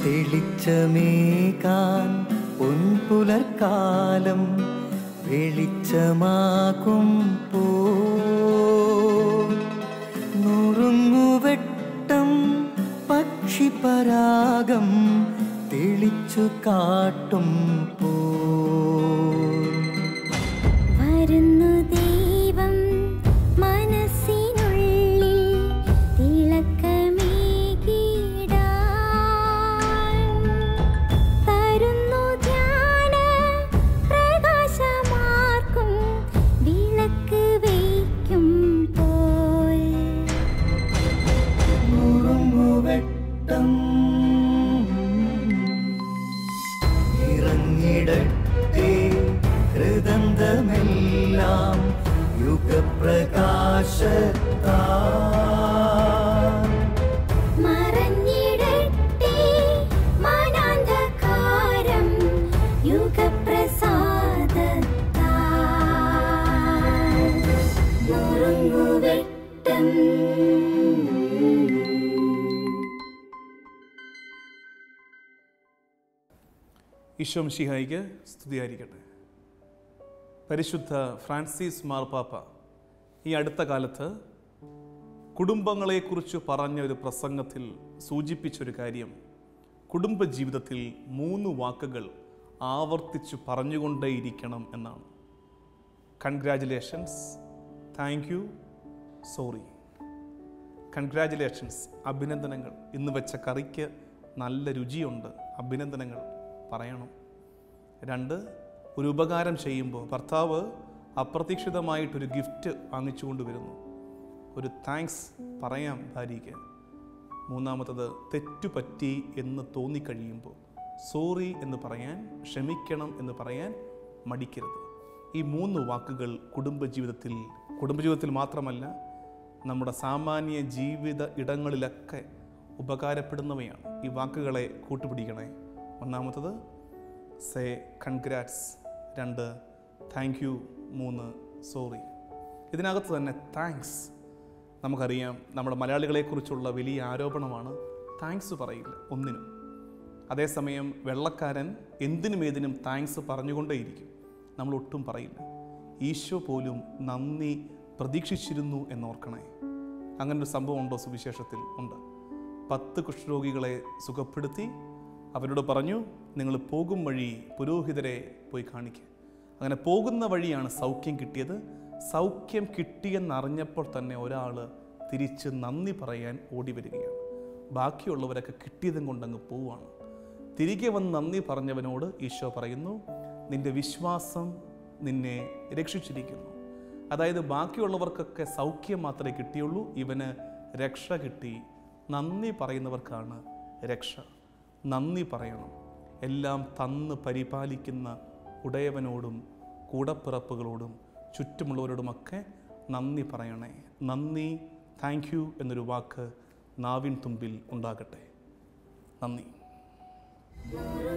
തെളിച്ചമേകാൻ പൊൻപുലർക്കാലം വെളിച്ചമാകുമ്പോൾ നുറുങ്ങുവെട്ടം പക്ഷിപരാഗം തെളിച്ചു കാട്ടും വരുന്നു ദൈവം മനസ്സിനുള്ളിൽ തിളക്കമേകിടാൻ തരുന്നു ധ്യാന പ്രകാശമാർക്കും വിളക്ക് വയ്ക്കും പോൽ നുറുങ്ങുവെട്ടം ഇറങ്ങിടട്ടെ ഹൃദന്തമെല്ലാം യുഗപ്രകാശത്താൽ മറഞ്ഞിടട്ടെ മനാന്ധകാരം യുഗപ്രസാദത്താൽ നുറുങ്ങുവെട്ടം. ഈശോ മിശിഹായിക്ക് സ്തുതിയായിരിക്കട്ടെ. പരിശുദ്ധ ഫ്രാൻസിസ് മാർപ്പാപ്പ ഈ അടുത്ത കാലത്ത് കുടുംബങ്ങളെക്കുറിച്ച് പറഞ്ഞ ഒരു പ്രസംഗത്തിൽ സൂചിപ്പിച്ചൊരു കാര്യം, കുടുംബജീവിതത്തിൽ 3 വാക്കുകൾ ആവർത്തിച്ച് പറഞ്ഞുകൊണ്ടേയിരിക്കണം എന്നാണ്. Congratulations, thank you, sorry. Congratulations, അഭിനന്ദനങ്ങൾ. ഇന്ന് വെച്ച കറിക്ക് നല്ല രുചിയുണ്ട്, അഭിനന്ദനങ്ങൾ പറയണം. 2, ഒരു ഉപകാരം ചെയ്യുമ്പോൾ ഭർത്താവ് അപ്രതീക്ഷിതമായിട്ടൊരു ഗിഫ്റ്റ് വാങ്ങിച്ചുകൊണ്ട് വരുന്നു, ഒരു താങ്ക്സ് പറയാം ഭാര്യയ്ക്ക്. 3, തെറ്റുപറ്റി എന്ന് തോന്നിക്കഴിയുമ്പോൾ സോറി എന്ന് പറയാൻ, ക്ഷമിക്കണം എന്ന് പറയാൻ മടിക്കരുത്. ഈ 3 വാക്കുകൾ കുടുംബജീവിതത്തിൽ മാത്രമല്ല, നമ്മുടെ സാമാന്യ ജീവിത ഇടങ്ങളിലൊക്കെ ഉപകാരപ്പെടുന്നവയാണ്. ഈ വാക്കുകളെ കൂട്ടുപിടിക്കണേ. 1, say congrats. 2, thank you. 3, sorry. ഇതിനകത്ത് തന്നെ താങ്ക്സ്, നമുക്കറിയാം നമ്മുടെ മലയാളികളെക്കുറിച്ചുള്ള വലിയ ആരോപണമാണ് താങ്ക്സ് പറയില്ല ഒന്നിനും. അതേസമയം വെള്ളക്കാരൻ എന്തിനും ഏതിനും താങ്ക്സ് പറഞ്ഞുകൊണ്ടേയിരിക്കും, നമ്മൾ ഒട്ടും പറയില്ല. ഈശോ പോലും നന്ദി പ്രതീക്ഷിച്ചിരുന്നു എന്നോർക്കണേ. അങ്ങനൊരു സംഭവം ഉണ്ടോ? സുവിശേഷത്തിൽ ഉണ്ട്. 10 കുഷ്ഠരോഗികളെ സുഖപ്പെടുത്തി അവരോട് പറഞ്ഞു, നിങ്ങൾ പോകും വഴി പുരോഹിതരെ പോയി കാണിക്കുക. അങ്ങനെ പോകുന്ന വഴിയാണ് സൗഖ്യം കിട്ടിയത്. സൗഖ്യം കിട്ടിയെന്നറിഞ്ഞപ്പോൾ തന്നെ ഒരാൾ തിരിച്ച് നന്ദി പറയാൻ ഓടി വരികയാണ്. ബാക്കിയുള്ളവരൊക്കെ കിട്ടിയതും കൊണ്ടങ്ങ് പോവുകയാണ്. തിരികെ വന്ന് നന്ദി പറഞ്ഞവനോട് ഈശോ പറയുന്നു, നിന്റെ വിശ്വാസം നിന്നെ രക്ഷിച്ചിരിക്കുന്നു. അതായത് ബാക്കിയുള്ളവർക്കൊക്കെ സൗഖ്യം മാത്രമേ കിട്ടിയുള്ളൂ, ഇവന് രക്ഷ കിട്ടി. നന്ദി പറയുന്നവർക്കാണ് രക്ഷ. നന്ദി പറയണം. എല്ലാം തന്ന് പരിപാലിക്കുന്ന ഉടയവനോടും കൂടപ്പിറപ്പുകളോടും ചുറ്റുമുള്ളവരോടുമൊക്കെ നന്ദി പറയണേ. നന്ദി, താങ്ക് യു എന്നൊരു വാക്ക് നാവിൻ തുമ്പിൽ ഉണ്ടാകട്ടെ. നന്ദി.